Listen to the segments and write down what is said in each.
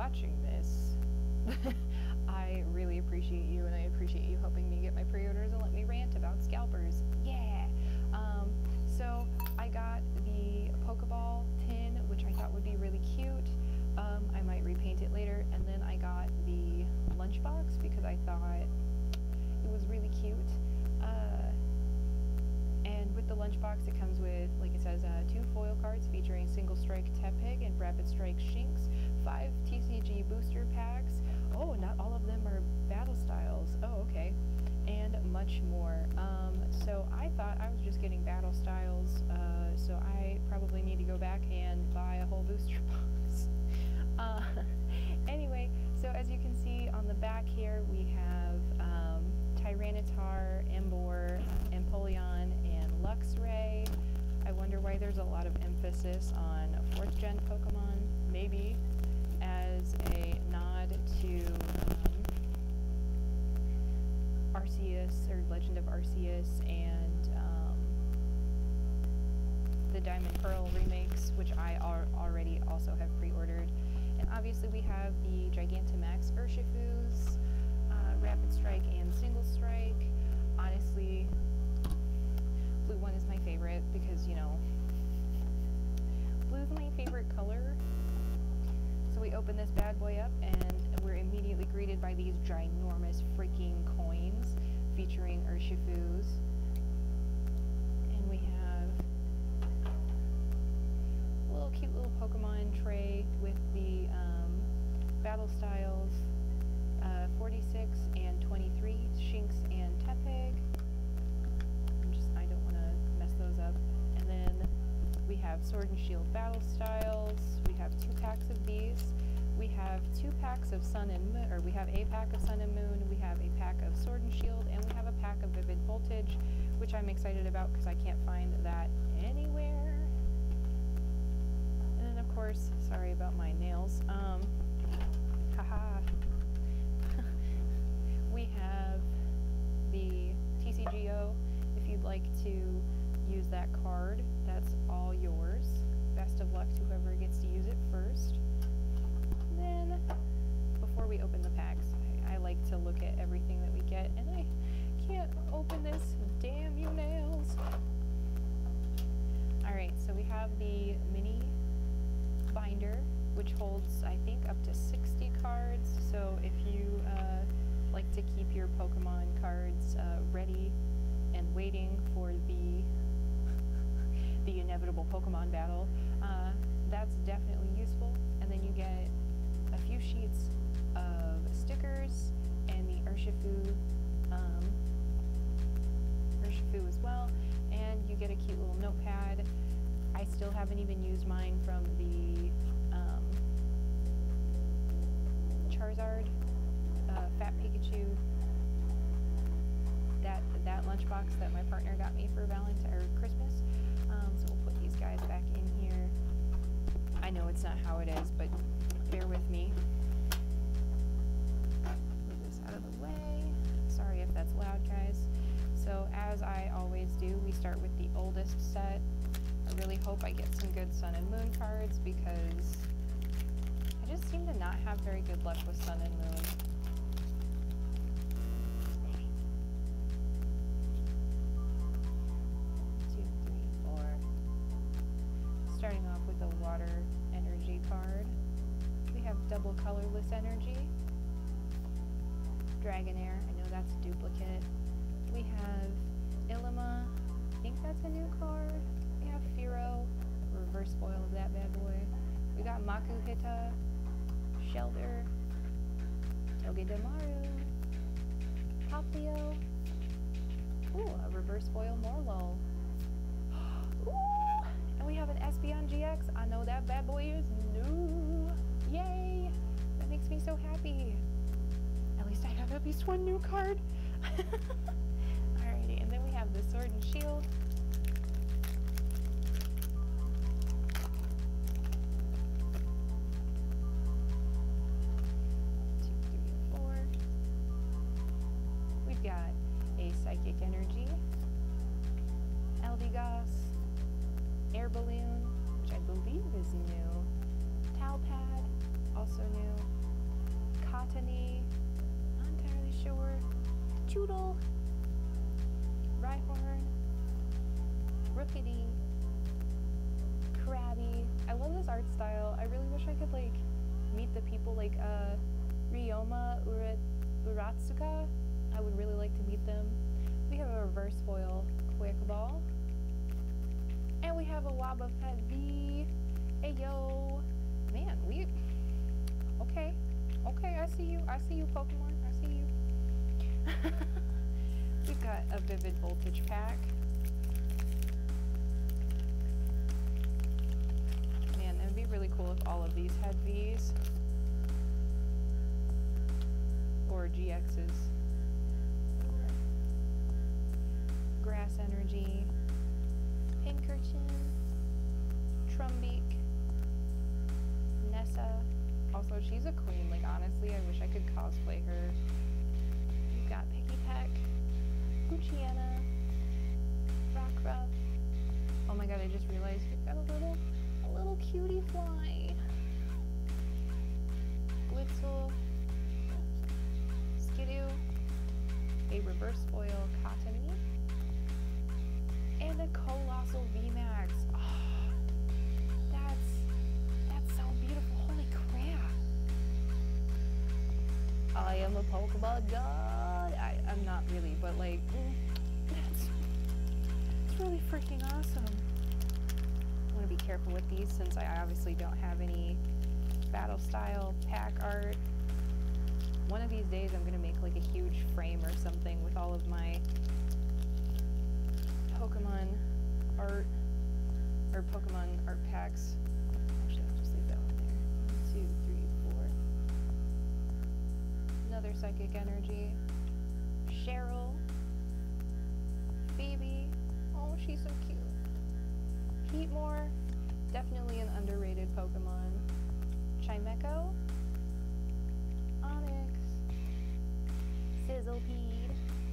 watching this, I really appreciate you, and I appreciate you helping me get my pre-orders and let me rant about scalpers. Yeah! So I got the Pokeball tin, which I thought would be really cute. I might repaint it later. And then I got the lunchbox because I thought it was really cute. And with the lunchbox, it comes with, like it says, 2 foil cards featuring Single Strike Tepig and Rapid Strike Shinx, 5 TCG booster packs. Oh, not all of them are battle styles. Oh, okay. And much more. So I thought I was just getting battle styles, so I probably need to go back and buy a whole booster box. Anyway, so as you can see on the back here, we have Tyranitar, Emboar, Empoleon, and Luxray. I wonder why there's a lot of emphasis on 4th gen Pokemon, maybe as a nod to Arceus, or Legend of Arceus, and the Diamond Pearl remakes, which I already also have pre-ordered. And obviously we have the Gigantamax Urshifus, Rapid Strike and Single Strike. Honestly, blue one is my favorite because, you know, blue's my favorite color. So we open this bad boy up and we're immediately greeted by these ginormous freaking coins featuring Urshifus. And we have a little cute little Pokemon tray with the battle styles, 46 and 23, Shinx and Tepig. I don't want to mess those up. And then we have Sword and Shield battle styles. We have 2 packs of these. We have 2 packs of Sun and Moon, or we have a pack of Sun and Moon. We have a pack of Sword and Shield, and we have a pack of Vivid Voltage, which I'm excited about because I can't find that anywhere. And then of course, sorry about my nails. Haha. We have the TCGO. If you'd like to use that card, that's all yours. Best of luck to whoever gets to use it first. And then, before we open the packs, I like to look at everything that we get, and I can't open this. Damn you nails! Alright, so we have the mini binder, which holds, I think, up to 60 cards. So if you like to keep your Pokemon cards ready and waiting for the inevitable Pokemon battle, that's definitely useful. And then you get a few sheets of stickers and the Urshifu as well, and you get a cute little notepad. I still haven't even used mine from the Charizard, Fat Pikachu, that lunchbox that my partner got me for Valentine or Christmas. So we'll put these guys back in here. I know it's not how it is, but bear with me. Move this out of the way. Sorry if that's loud, guys. So as I always do, we start with the oldest set. I really hope I get some good Sun and Moon cards because I just seem to not have very good luck with Sun and Moon. 2, 3, 4. Starting off with a water energy card. We have double colorless energy. Dragonair, I know that's a duplicate. We have Ilima, I think that's a new card. We have Firo, reverse foil of that bad boy. We got Makuhita, Shelter, Togedemaru, Poplio. Ooh, a reverse foil Morlo. Ooh, and we have an Espeon GX. I know that bad boy is new. Yay! That makes me so happy. At least I have at least one new card. Alrighty, and then we have the Sword and Shield. We've got a Psychic Energy, Eldegoss, Air Balloon, which I believe is new, Talpad, also new, Choodle, Rhyhorn, Rookity, Krabby. I love this art style. I really wish I could like meet the people like Ryoma Uratsuka. I would really like to meet them. We have a reverse foil Pokeball. And we have a Wobbuffet V. Hey yo. Man, okay, I see you, Pokemon, I see you. We've got a Vivid Voltage pack. Man, it would be really cool if all of these had Vs. Or GXs. Grass Energy. Pincurchin. Trumbeak. Nessa. Also, she's a queen. Like, honestly, I wish I could cosplay her. We've got Pikipek, Poochyena, Rockruff. Oh my god, I just realized we've got a little cutie fly. Blitzel, Skidoo, a reverse foil Cottony, and a Colossal VMAX. Oh, that's so beautiful. Holy crap. I am a Pokeball god. I'm not really, but like, it's really freaking awesome. I want to be careful with these since I obviously don't have any battle style pack art. One of these days I'm going to make like a huge frame or something with all of my Pokemon art, or Pokemon art packs. Actually, I'll just leave that one there. 1, 2, 3, 4. Another Psychic Energy. Cheryl. Phoebe. Oh, she's so cute. Heatmore. Definitely an underrated Pokemon. Chimecho. Onyx. Sizzlipede.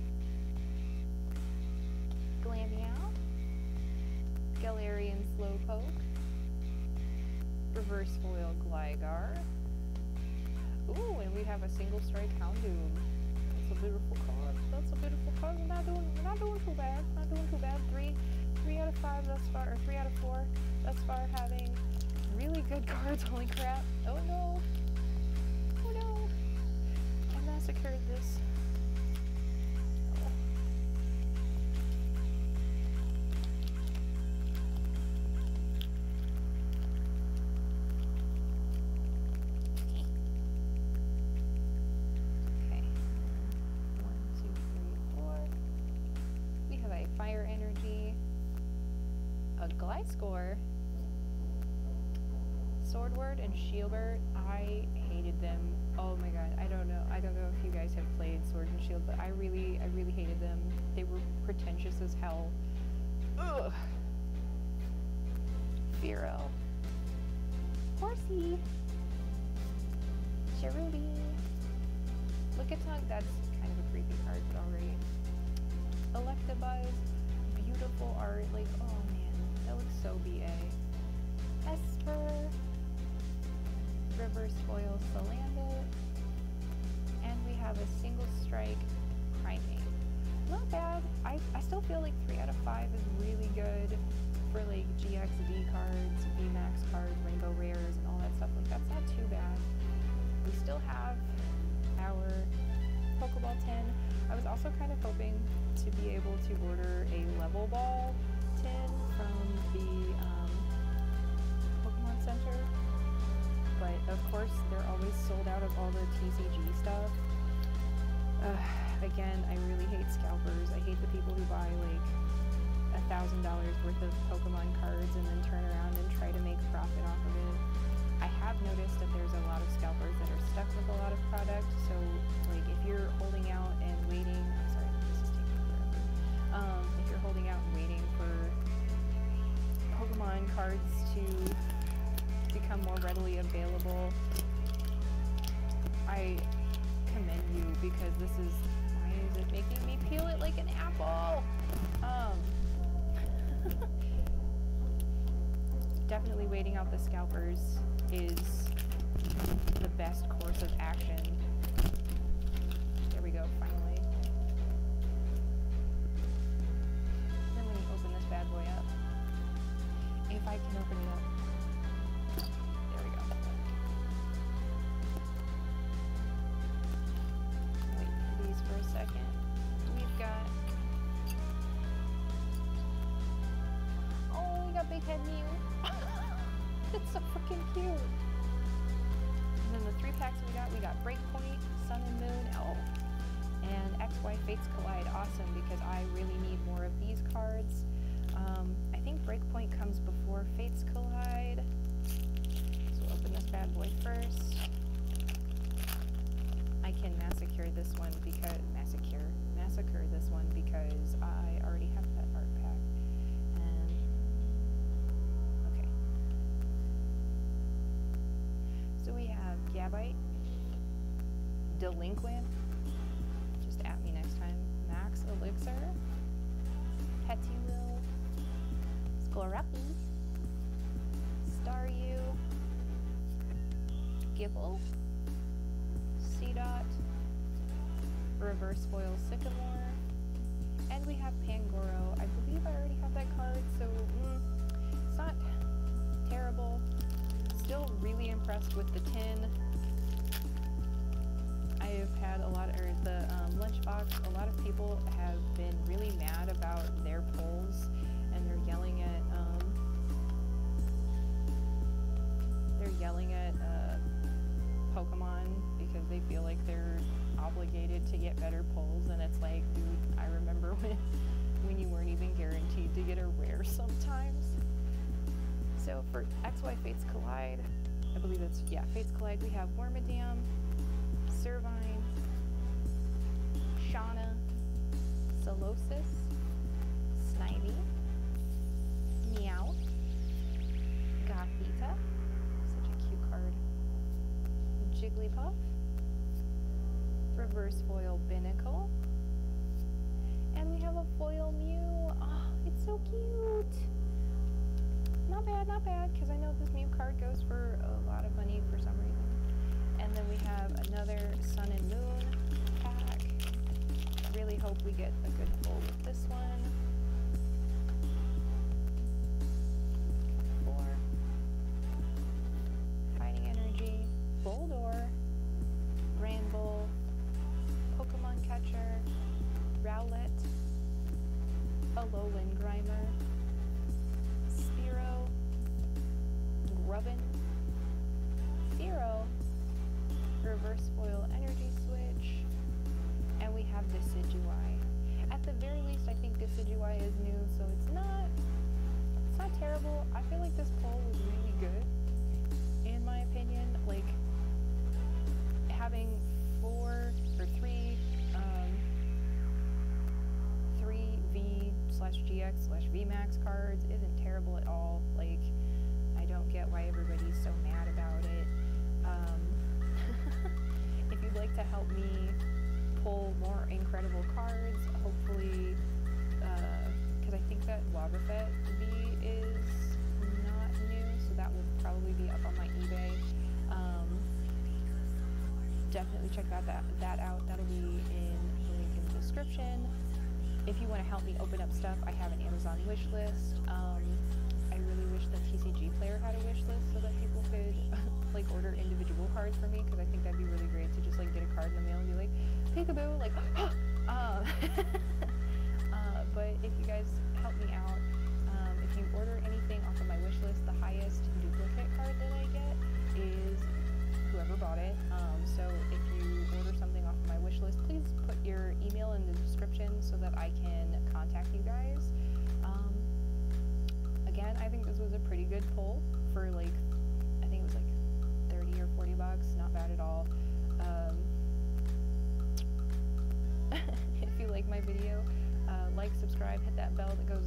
Glameow. Galarian Slowpoke. Reverse foil Gligar. Ooh, and we have a single strike Houndoom. That's a beautiful card. That's a beautiful card. We're not doing too bad. Not doing too bad. Three out of 5 thus far, or 3 out of 4 thus far, having really good cards. Holy crap. Oh no. Oh no. I massacred this. Score, Swordward and Shieldbert. I hated them. Oh my god, I don't know if you guys have played Sword and Shield, but I really hated them. They were pretentious as hell. Ugh. Fearow, Horsey, Cherubi, Lickitung. That's kind of a creepy card, but already. Electabuzz, beautiful art. Like, oh man. That looks so BA. Esper, reverse foil Salandit, and we have a single strike Primate. Not bad. I still feel like 3 out of 5 is really good for like GXD cards, VMAX cards, Rainbow Rares, and all that stuff. Like, that's not too bad. We still have our Pokeball tin. I was also kind of hoping to be able to order a level ball tin from the Pokemon Center, but of course they're always sold out of all the TCG stuff. Again, I really hate scalpers. I hate the people who buy like $1,000 worth of Pokemon cards and then turn around and try to make profit off of it. I have noticed that there's a lot of scalpers that are stuck with a lot of product, so like if you're holding out and waiting, I'm sorry, this is taking forever. If you're holding out and waiting for Pokemon cards to become more readily available, I commend you, because this is, why is it making me peel it like an apple? Definitely waiting out the scalpers is the best course of action. There we go, finally. open it up. There we go. Wait for these for a second. We've got... Oh, we got Big Head Mew. It's so freaking cute. And then the 3 packs we got Breakpoint, Sun and Moon, and XY Fates Collide. Awesome, because I really need more of these cards. I think Breakpoint comes before Fates Collide. So we'll open this bad boy first. I can massacre this one because I already have that art pack. And okay. So we have Gabite, Delinquent, just at me next time, Max Elixir, Petulil, Sklorapi, Staryu, Gibble, Seedot, Reverse Foil Sycamore, and we have Pangoro. I believe I already have that card, so it's not terrible. Still really impressed with the tin. I've had a lot, or the lunchbox, a lot of people have been really mad about their polls, and they're yelling at Pokemon because they feel like they're obligated to get better polls, and it's like, dude, I remember when you weren't even guaranteed to get a rare sometimes. So for XY Fates Collide, I believe it's, yeah, Fates Collide, we have Wormadam, Servine, Shauna, Solosis, Snivy, Meowth, Gothita, such a cute card, Jigglypuff, Reverse Foil Binnacle, and we have a foil Mew. Oh, it's so cute. Not bad, because I know this Mew card goes for a lot of money for some reason. And then we have another Sun and Moon pack. Really hope we get a good pull with this one. 4. Fighting Energy, Boldore, Granbull, Pokemon Catcher, Rowlet, Alolan Grimer, Spearow, Grubbin, Fearow, Reverse Foil Energy Switch, and we have Decidueye. At the very least, I think Decidueye is new, so it's not terrible. I feel like this poll was really good, in my opinion. Like, having 3 V/GX/VMAX cards isn't terrible at all. Like, I don't get why everybody's so mad about it. If you'd like to help me pull more incredible cards, hopefully, because I think that Wobbuffet V is not new, so that will probably be up on my eBay. Definitely check that out. That'll be in the link in the description. If you want to help me open up stuff, I have an Amazon wish list. I really wish that TCG Player had a wish list so that people could like order individual cards for me, because I think that'd be really great to just like get a card in the mail and be like, peekaboo, like, but if you guys help me out, if you order anything off of my wish list, the highest duplicate card that I get is whoever bought it. So if you order something off of my wish list, please put your email in the description so that I can contact you guys. Again, I think this was a pretty good pull for, like, I think it was like 30 or 40 bucks, not bad at all. If you like my video, like, subscribe, hit that bell that goes